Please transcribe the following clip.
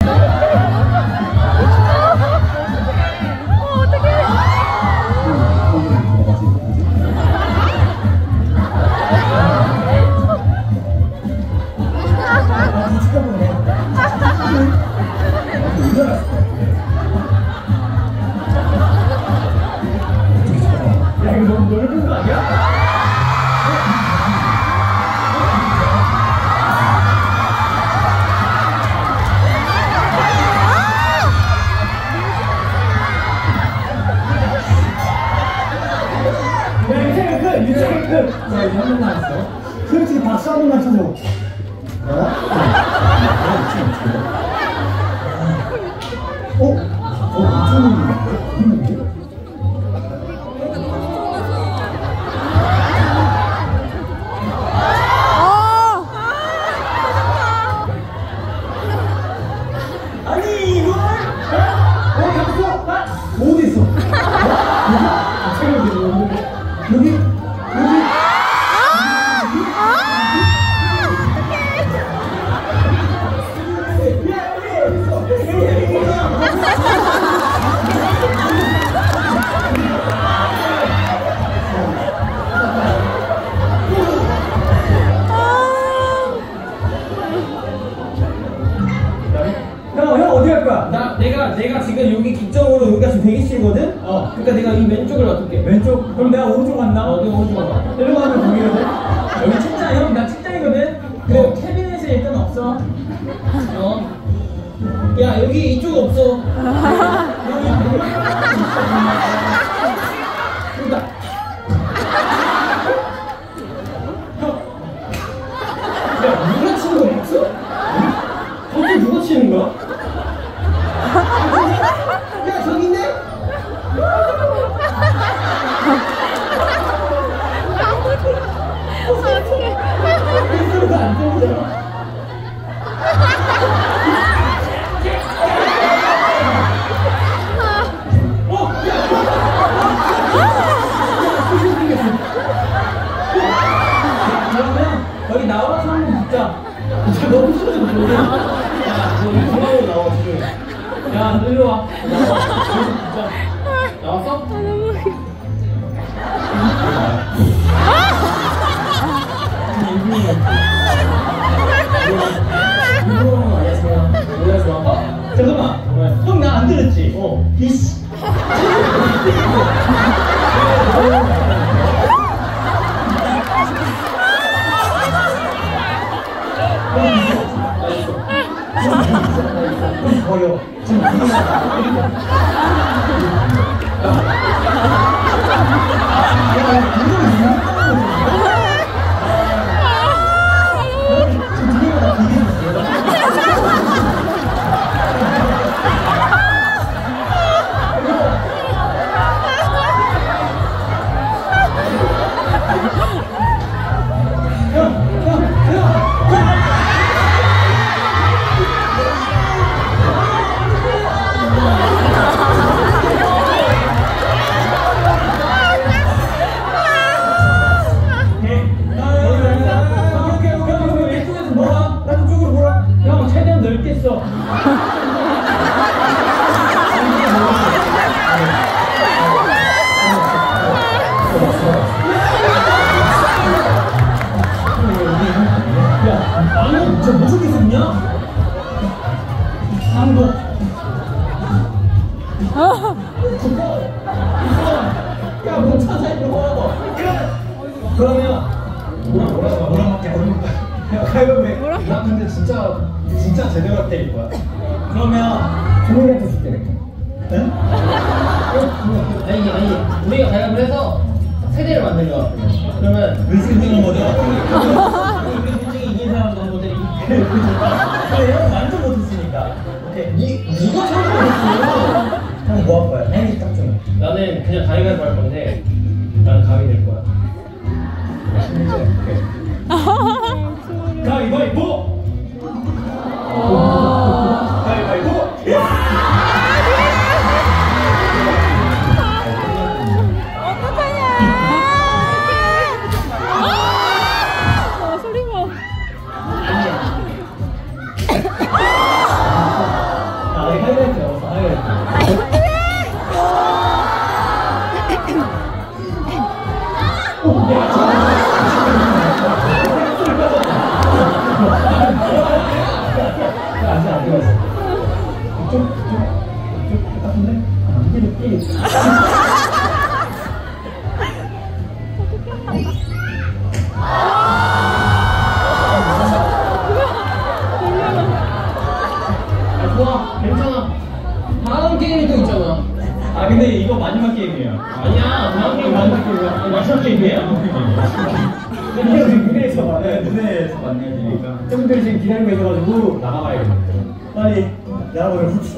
솔직히 박수 한 번만 쳐줘. 아니 이걸? 어디 있어? 여기? 형 어디 갈 거야? 내가 지금 여기 기점으로 여기가 지금 대기실이거든? 그러니까 내가 이 왼쪽을 놔둘게. 왼쪽? 그럼 내가 오른쪽 갔나? 내가 오른쪽 가봐. 이리로 가면 거기거든? 여기 책장, 형, 나 책장이거든? 그래, 캐비넷에 일단 없어. 야, 여기 이쪽 없어. 여기다. 야, 누가 치는 거 봤어? 거기 누가 치는 거야? 야, 저기 있네? 소리가 안 들리잖아. 여기 나와서 한번 붙자. 진짜 너무 싫어서 그래. 야, 너 이 중앙으로 나와, 지금. 야, 너 일로 와. 나와. 붙자. 나왔어? 너무 웃겨. 잠깐만. 형 나 안 들었지? 이씨. 버려. 저 무섭게 생냐? 한국 야, 뭐 찾아 있는 거라고. 그러면 뭐라밖에 모르니까. 야, 가위바위보. 나 근데 진짜 제대로 때릴 거야. 그러면 종훈이한테 줄게 내가. 응? 아니 우리가 가위바위보 해서 세대를 만든 거 같아. 그러면 물승승은 뭐죠? 이긴 사람도 한 번에 그래, 형 완전 못했으니까. 오케이. 누가 처음 못했어? 형 뭐 할 거야? 형이 딱 좀. 나는 그냥 가위바위보 할 건데, 난 가위 될 거야. 가위바위보! 가위바위보! 좋아, 괜찮아. 다음 게임이 또 있잖아. 아 근데 이거 마지막 게임이에요. 아니야, 다음 게임 마지막 게임이야. 마지막 게임이에요? 이게 지금 무대에서 만나요. 무대에서 만나야 되니까. 좀 전에 지금 기다리고 있어가지고 나가봐야겠네. 빨리 나가보도록 합시다.